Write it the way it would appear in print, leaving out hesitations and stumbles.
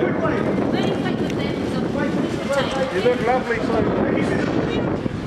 Really quick with them, so You look lovely, so.